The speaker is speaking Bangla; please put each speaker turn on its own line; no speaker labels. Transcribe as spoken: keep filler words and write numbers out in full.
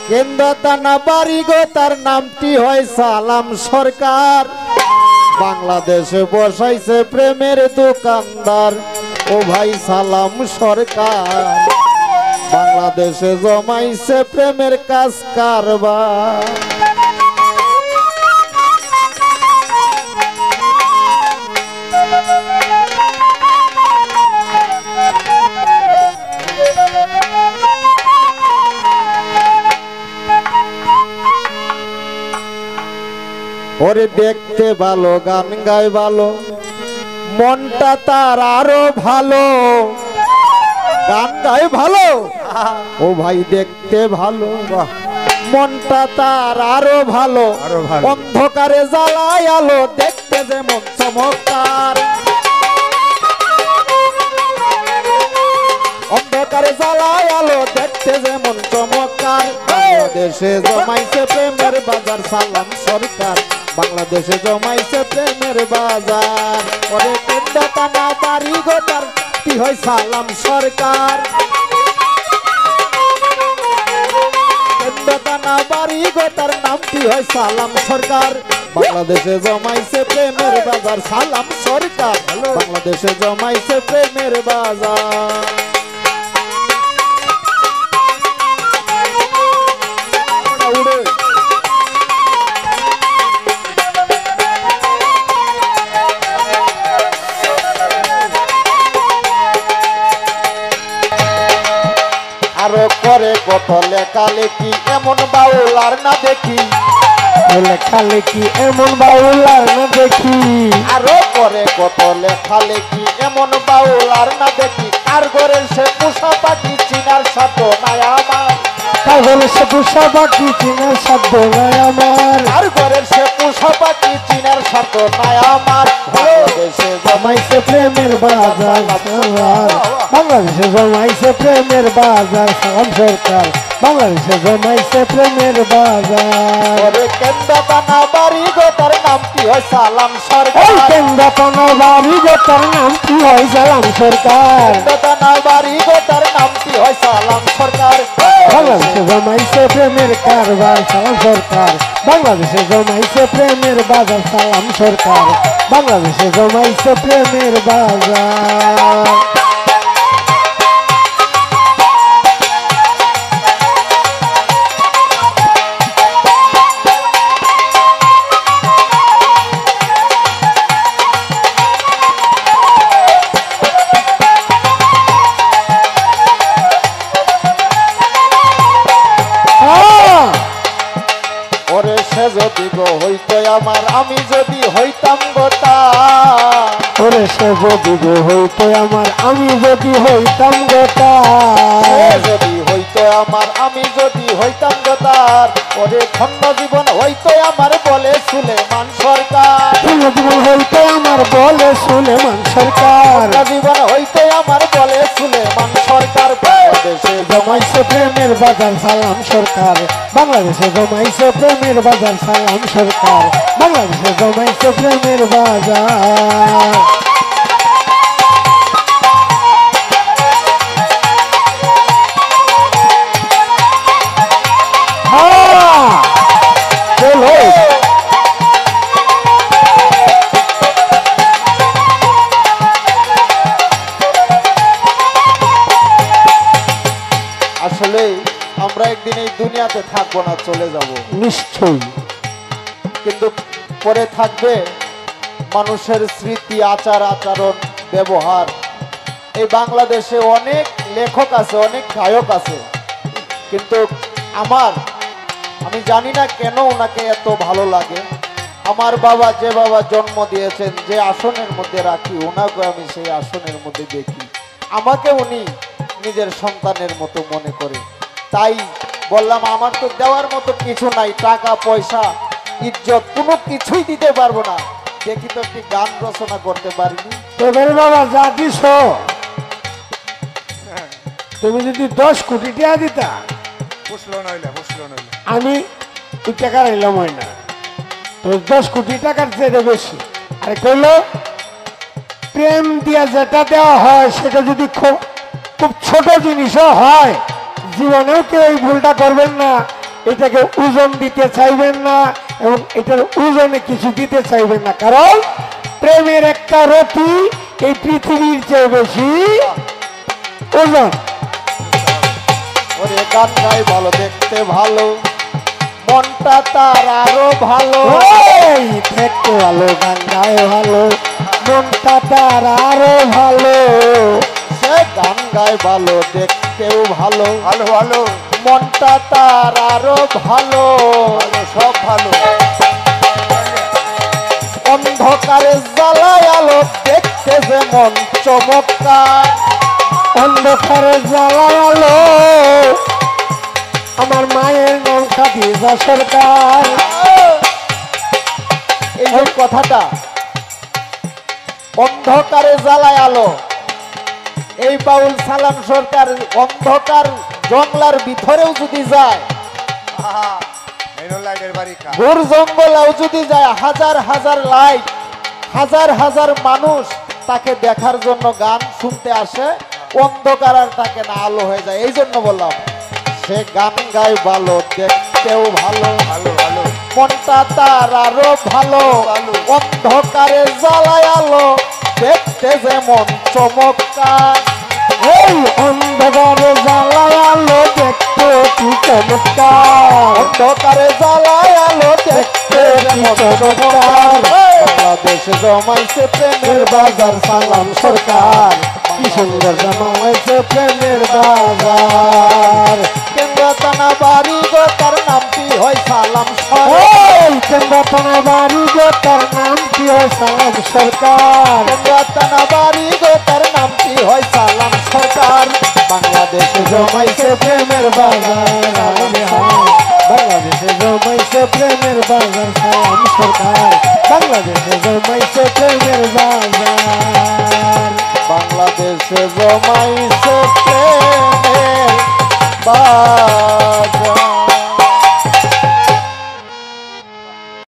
কেন্দ্র থানা বাড়ি গো তার নামটি হয় সালাম সরকার। বাংলাদেশে বসাইছে প্রেমের দোকানদার ও ভাই সালাম সরকার। বাংলাদেশে জমাইছে প্রেমের কাজ কারবার। ওরে দেখতে ভালো, গান গায় ভালো, মনটা তার আরো ভালো। গান গায় ভালো ও ভাই দেখতে ভালো, মনটা তার আরো ভালো। অন্ধকারে জ্বালায় আলো, দেখতে যেমন চমৎকার। অন্ধকারে জ্বালায় আলো, দেখতে যেমন চমৎকার। বাংলাদেশে জমাইছে প্রেমের বাজার সালাম সরকার। বাংলাদেশে জমাইছে প্রেমের বাজার। ওরে কেন্দ্র থানা বাড়ি গোটার কি হয় সালাম সরকার। কেন্দ্র থানা বাড়ি গোটার নামটি হয় সালাম সরকার। বাংলাদেশে জমাইছে প্রেমের বাজার সালাম সরকার। বাংলাদেশে জমাইছে প্রেমের বাজার। আরো করে কত লেখালেখি, এমন বাউল আর না দেখি।
লেখালেখি এমন বাউল আর না দেখি।
আরো করে কত লেখালেখি, এমন বাউল আর না দেখি। আর ঘরে সে পোষা পাখি চিনার সাধ্য নাই আমার।
কার ঘরে সে পোষা পাখি চিনার সাধ্য নাই আমার।
আর ঘরে সে পোষা পাখি চিনার সাধ্য নাই আমার। বাংলাদেশে
জমাইছে প্রেমের বাজার সরকার। বাংলাদেশে জমাইছে প্রেমের বাজার সালাম সরকার। বাংলাদেশে জমাইছে প্রেমের বাজার।
ওরে কেন্দ্র থানা বাড়ি গো তার নামটি হয় সালাম সরকার।
কেন্দ্র থানা বাড়ি গো তার নামটি হয় সালাম সরকার।
কেন্দ্র থানা বাড়ি গো তার নামটি হয় সালাম সরকার।
বাংলাদেশে জমাইছে প্রেমের কারবার সালাম সরকার। বাংলাদেশে জমাইছে প্রেমের বাজার সালাম সরকার। বাংলাদেশে জমাইছে প্রেমের বাজার।
ওরে সে যদি গো হইতো আমার, আমি যদি হইতাম গোতা।
ওরে সে যদি গো হইতো আমার, আমি যদি হইতাম গোটা।
যদি হইতো আমার, আমি যদি হইতাম গোতার। ওরে খন্ড জীবন হইতো আমার বলে সুলেমান সরকার।
খন্ড জীবন হইতো আমার বলে সুলেমান সরকার।
জীবন হইতো আমার বলে সুলেমান সরকার। বাংলাদেশে
জমাইছে প্রেমের বাজার সালাম সরকার। বাংলাদেশে জমাইছে প্রেমের বাজার সালাম সরকার। বাংলাদেশে জমাইছে প্রেমের বাজার।
আসলে আমরা একদিন এই দুনিয়াতে থাকবো না, চলে যাব
নিশ্চয়ই।
কিন্তু পরে থাকবে মানুষের স্মৃতি, আচার আচরণ, ব্যবহার। এই বাংলাদেশে অনেক লেখক আছে, অনেক গায়ক আছে, কিন্তু আমার আমি জানি না কেন ওনাকে এত ভালো লাগে। আমার বাবা যে বাবা জন্ম দিয়েছেন, যে আসনের মধ্যে রাখি, ওনাকে আমি সেই আসনের মধ্যে দেখি। আমাকে উনি নিজের সন্তানের মতো মনে করে। তাই বললাম আমার তো দেওয়ার মতো কিছু নাই, টাকা পয়সা ইজ্জত কোনো কিছুই দিতে পারবো না। দেখি তো একটি গান রচনা করতে পারিনি।
তোদের বাবা যা দিস, তুমি যদি দশ কোটি টাকা দিতা, আমি ওই টাকা রাইলাম হয় না। তো দশ কোটি টাকার চেয়ে বেশি। আরে কইল প্রেম দিয়া যেটা দেওয়া হয় সেটা যদি খুব খুব ছোট জিনিসও হয়, জীবনেও কেউ এই ভুলটা করবেন না। এটাকে ওজন দিতে চাইবেন না এবং এটার ওজনে কিছু দিতে চাইবেন না, কারণ প্রেমের একটা রতি এই পৃথিবীর চেয়ে বেশি ওজন।
ওরে গান গাই ভালো, দেখতে ভালো, মনটা তার আরো ভালো।
এই দেখতে ভালো, গান গায়ে ভালো, মনটা তার আরো ভালো।
সে গান গায় ভালো, দেখতেও ভালো,
ভালো ভালো
মনটা তার আরো ভালো।
ভালো সব ভালো।
অন্ধকারে জ্বালায় আলো, দেখতে যেমন চমৎকার।
অন্ধকারে জ্বালায় আলো, আমার মায়ের নাম খাদিজা সরকার।
এই যে কথাটা, অন্ধকারে জ্বালায় আলো, এই বাউল সালাম সরকার অন্ধকার জঙ্গলার ভিতরেও যদি যায়,
আহা, মেনু লাইটের বাড়ি খা।
ঘোর জঙ্গলেও যদি যায়, হাজার হাজার লাইট, হাজার হাজার মানুষ তাকে দেখার জন্য গান শুনতে আসে, অন্ধকার আর তাকে না আলো হয়ে যায়। এই জন্য বললাম সে গান গায় ভালো, দেখতেও ভালো,
ভালো ভালো
মনটা তার আরো ভালো।
ভালো।
অন্ধকারে জ্বালায় আলো, দেখতে যেমন চমৎকার।
এই অন্ধকারে জ্বালায় আলো, দেখতে কি চমৎকার।
অন্ধকারে জ্বালায় আলো, দেখতে যেমন চমৎকার। বাংলাদেশে জমাইছে প্রেমের বাজার সালাম সরকার।
কি সুন্দর জমাইছে প্রেমের বাজার।
কেন্দ্র থানা বাড়ি গো, তার নামটি হয় সালাম সরকার।
এই কেন্দ্র থানা বাড়ি গো, তার নাম কি হয় সালাম সরকার।
কেন্দ্র থানা বাড়ি গো, তার নামটি হয় সালাম সরকার। বাংলাদেশে জমাইছে প্রেমের বাজার।
বাংলাদেশে জমাইছে প্রেমের বাজার সালাম সরকার। বাংলাদেশে জমাইছে প্রেমের বাজার।
বাংলাদেশে জমাইছে প্রেমের বাজার।